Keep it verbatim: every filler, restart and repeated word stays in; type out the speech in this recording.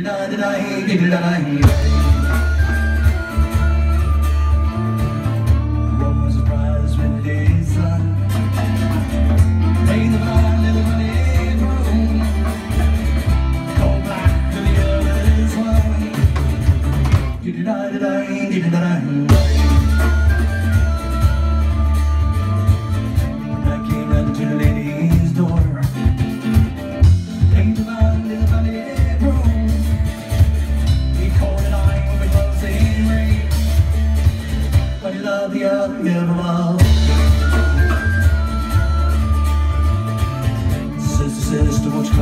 was surprised when the day sun made the fine little money room go back to the other's one. I came up to the lady's door. Made the fine little money room. He called an eye with a closing ring, but he loved the other above. Sister, sister, what's